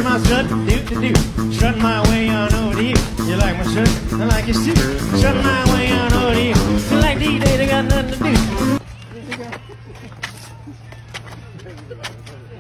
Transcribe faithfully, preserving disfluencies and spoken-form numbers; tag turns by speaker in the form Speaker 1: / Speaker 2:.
Speaker 1: here's my strut, do-do-do. Strutting my way on over to you. You like my strut? I like yours too. Strutting my way on over to you. You like D-Day, they got nothing to do.